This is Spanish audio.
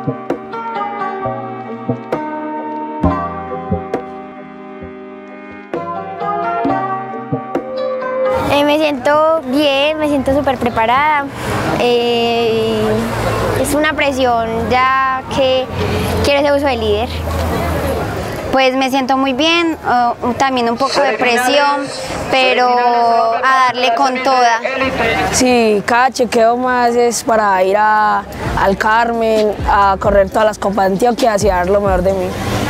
Me siento bien, me siento súper preparada. Es una presión ya que quiero ese uso de líder. Pues me siento muy bien, también un poco de presión, pero a darle con toda. Sí, cada chequeo más es para ir al Carmen, a correr todas las copas de Antioquia y dar lo mejor de mí.